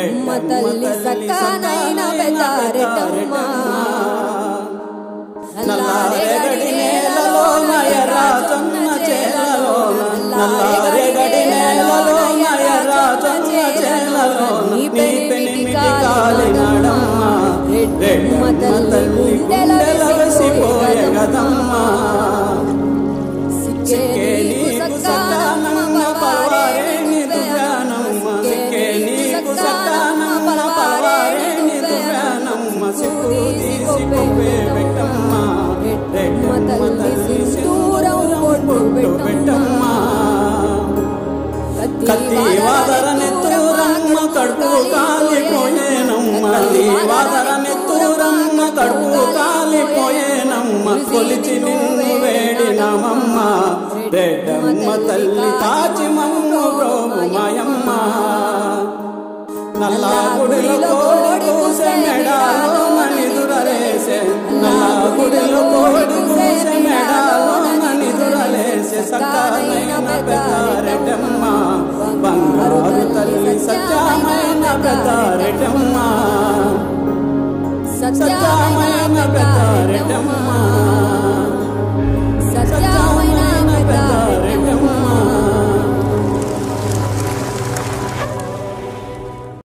రెడ్డమ్మ తల్లి సక్కనైన బెదారెడ్డమ్మ నల్లారెగడి నేలలో నయరాజన్న చేలలో నల్లారెగడి నేలలో నయరాజన్న చేలలో నీ పెనిమిటి కాలినడమ్మ రెడ్డమ్మ తల్లి గుండెల వెసిపోయే గదమ్మ సిక్కే నీకు సక్కనమ్మ పవారే నీదు జ్ఞానమ్మ సిక్కే నీకు సక్కనమ్మ పవారే నీదు జ్ఞానమ్మ సిక్కు తీసిపోవే పెట్టమ్మ రెడ్డమ్మ తల్లి సింధూరం బొట్టు పెట్టమ్మ కత్తి వాదర నెత్తూరమ్మ కడుపు కాలిపోయేనమ్మ కత్తి వాదర నెత్తూరమ్మ కడుపు కాలిపోయేనమ్మ కొలిచి నిన్ను వేడినమమ్మ రెడ్డమ్మ తల్లి కాచి మమ్ము బ్రోవు మాయమ్మ నల్లా గుడిలో కోడి కూసే మెడాలో నిదురలేసే నల్లా గుడిలో కోడి కూసే మెడాలో నిదురలేసే సక్కనైన బెదారెడ్డమ్మ బంగారు తల్లి సత్యమైన బెదారెడ్డమ్మ సత్యమైన బెదారెడ్డమ్మ సత్య